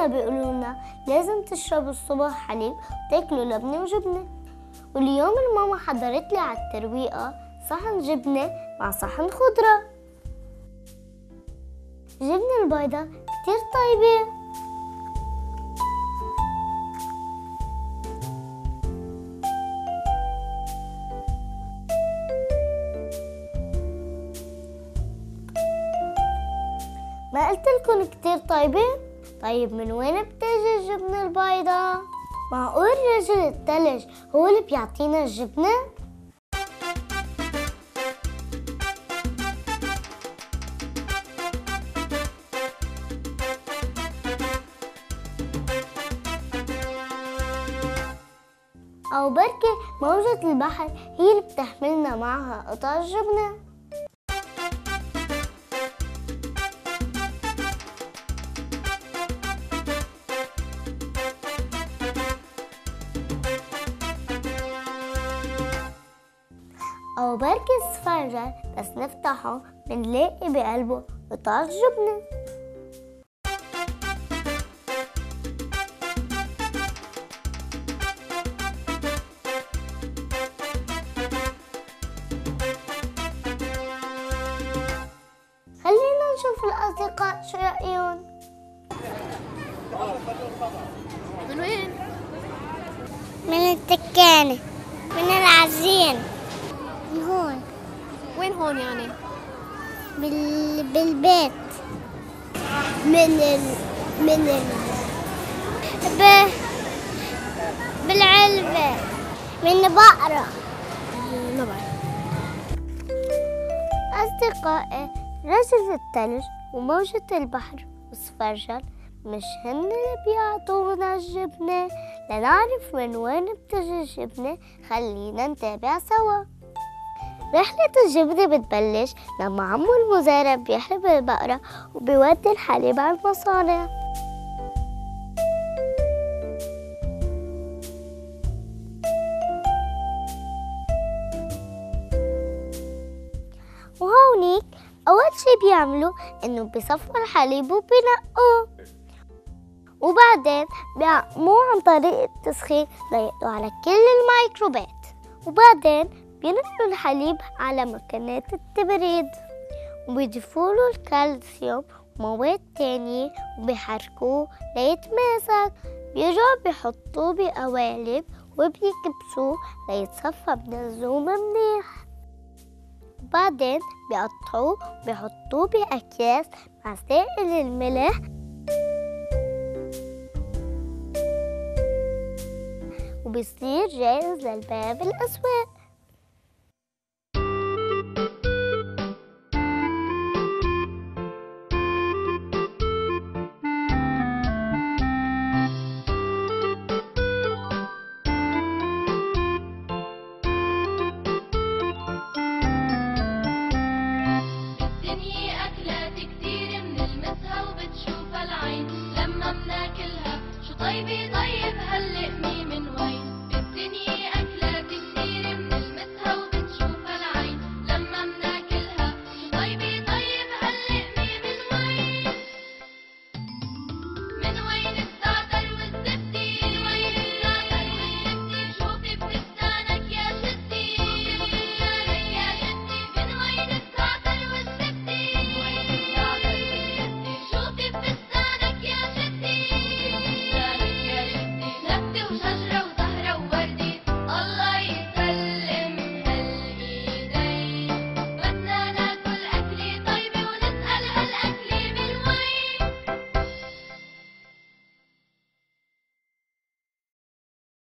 أهلنا بيقولوا لنا لازم تشربوا الصبح حليب وتاكلوا لبنة وجبنة. واليوم الماما حضرت لي على الترويقة صحن جبنة مع صحن خضرة. الجبنة البيضاء كتير طيبة. ما قلتلكن كتير طيبة؟ طيب من وين بتيجي الجبنة البيضاء؟ معقول رجل التلج هو اللي بيعطينا الجبنة؟ أو بركي موجة البحر هي اللي بتحملنا معها قطع الجبنة. أو بركي السفنجة بس نفتحه بنلاقي بقلبه قطع جبنة. خلينا نشوف الأصدقاء شو رأيهم. من وين؟ من التكانة، من العزين. من هون. وين هون يعني؟ بالبيت. بالعلبة. من بقرة. ما بعرف. أصدقائي، رجل الثلج وموجة البحر والسفرجل مش هن اللي بيعطونا الجبنة. لنعرف من وين بتجي الجبنة خلينا نتابع سوا. رحلة الجبنة بتبلش لما عمو المزارع بيحلب البقرة وبيودي الحليب على المصانع. وهونيك أول شي بيعملوا إنه بيصفوا الحليب وبينقوه، وبعدين بيعقموه عن طريق التسخين ليقضوا على كل الميكروبات، وبعدين بينقلوا الحليب على مكنات التبريد وبيضيفوله الكالسيوم ومواد تانية وبيحركوه ليتماسك. بيرجعوا بيحطوه بقوالب وبيكبسوه ليتصفى بنزوم منيح، وبعدين بيقطعوه وبيحطوه بأكياس مع سائل الملح وبيصير جاهز للبيع بالأسواق. لما بناكلها شو طيبة طيب هاللقمة